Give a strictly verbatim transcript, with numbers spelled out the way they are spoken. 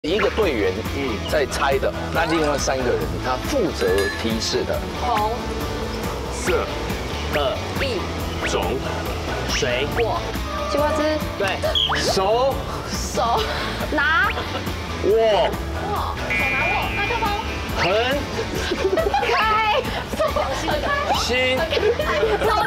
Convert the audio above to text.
一个队员在猜的，那另外三个人他负责提示的。 红色的一种水果，西瓜汁， 对， 手手拿握握，手拿握，麦克风横开，手开， 心手